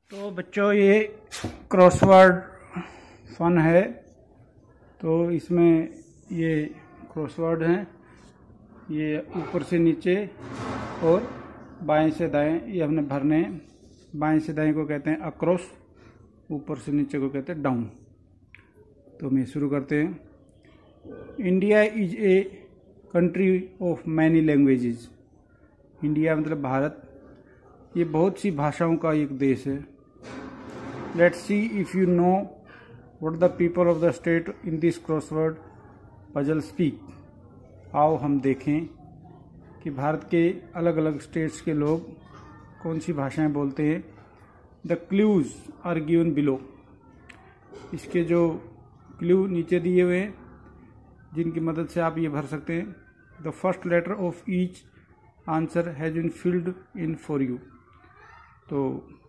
तो बच्चों ये क्रॉसवर्ड फन है। तो इसमें ये क्रॉसवर्ड हैं, ये ऊपर से नीचे और बाएं से दाएं ये हमने भरने हैं। बाएं से दाएं को कहते हैं अक्रॉस, ऊपर से नीचे को कहते हैं डाउन। तो मैं शुरू करते हैं। India is a country of many languages. India मतलब भारत, ये बहुत सी भाषाओं का एक देश है। Let's see if you know what the people of the state in this crossword puzzle speak. आओ हम देखें कि भारत के अलग अलग स्टेट्स के लोग कौन सी भाषाएं बोलते हैं। The clues are given below. इसके जो क्लू नीचे दिए हुए हैं, जिनकी मदद से आप ये भर सकते हैं। The first letter of each answer has been filled in for you. तो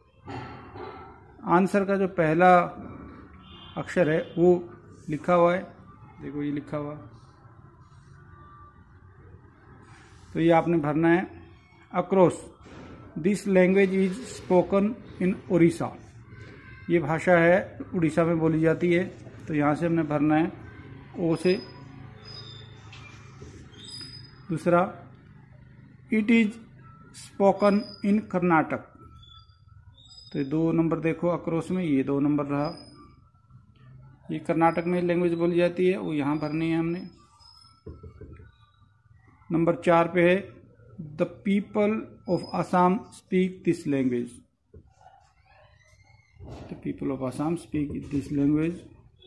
आंसर का जो पहला अक्षर है वो लिखा हुआ है, देखो ये लिखा हुआ। तो ये आपने भरना है। Across this language is spoken in Orissa. ये भाषा है उड़ीसा में बोली जाती है। तो यहाँ से हमने भरना है ओ से। दूसरा, it is spoken in Karnataka. तो 2 नंबर देखो अक्रॉस में, ये 2 नंबर रहा। ये कर्नाटक में लैंग्वेज बोली जाती है, वो यहाँ भरनी है हमने। नंबर 4 पे है the people of Assam speak this language. The people of Assam speak this language.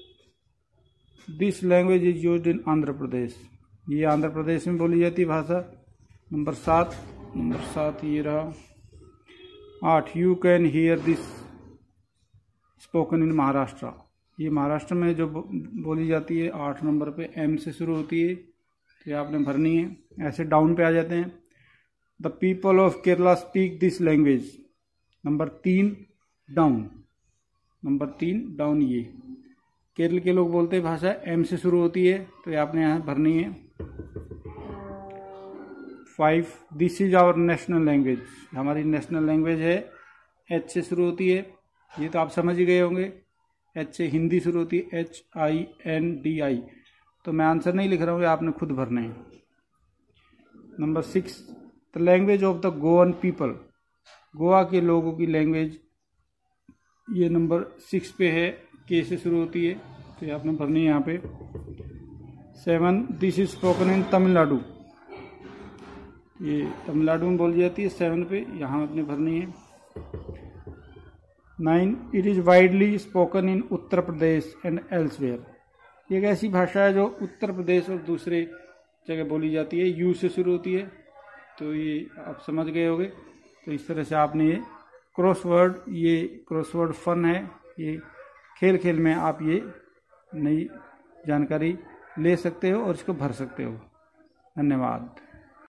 This language is used in Andhra Pradesh. ये आंध्र प्रदेश में बोली जाती है भाषा। नंबर 7 ये रहा। 8 you can hear this spoken in Maharashtra. ये महाराष्ट्र में जो बोली जाती है। 8 नंबर पे एम से शुरू होती है, तो ये आपने भरनी है। ऐसे डाउन पे आ जाते हैं। The people of Kerala speak this language. Number 3 down. Number 3 down, ये केरल के लोग बोलते हैं भाषा एम से शुरू होती है, तो ये आपने यहाँ भरनी है। 5 this is our national language. हमारी नेशनल लैंग्वेज है, एच से शुरू होती है। ये तो आप समझ ही गए होंगे, एच से हिंदी शुरू होती है, HINDI। तो मैं आंसर नहीं लिख रहा हूँ, आपने खुद भरना है। Number 6 the language of the Goan people. Goa के लोगों की लैंग्वेज, ये नंबर 6 पे है, के से शुरू होती है, तो ये आपने भरनी है यहाँ पे। 7 this is spoken in Tamil Nadu. ये तमिलनाडु में बोली जाती है 7 पे, यहाँ आपने भरनी है। 9 it is widely spoken in Uttar Pradesh and elsewhere. ये एक ऐसी भाषा है जो उत्तर प्रदेश और दूसरे जगह बोली जाती है, यू से शुरू होती है। तो ये आप समझ गए होंगे। तो इस तरह से आपने ये क्रॉसवर्ड फन है। ये खेल खेल में आप ये नई जानकारी ले सकते हो और इसको भर सकते हो। धन्यवाद।